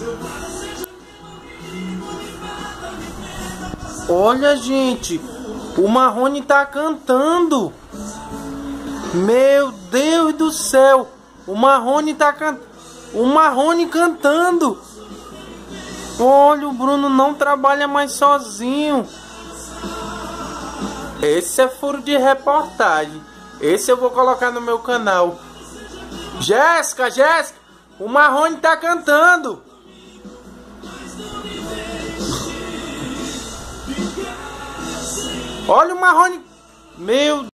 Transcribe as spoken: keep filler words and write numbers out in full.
Olha, gente, o Marrone tá cantando. Meu Deus do céu, o Marrone tá cantando. O Marrone cantando. Olha, o Bruno não trabalha mais sozinho. Esse é furo de reportagem. Esse eu vou colocar no meu canal. Jéssica, Jéssica, o Marrone tá cantando. Olha o Marrone. Meu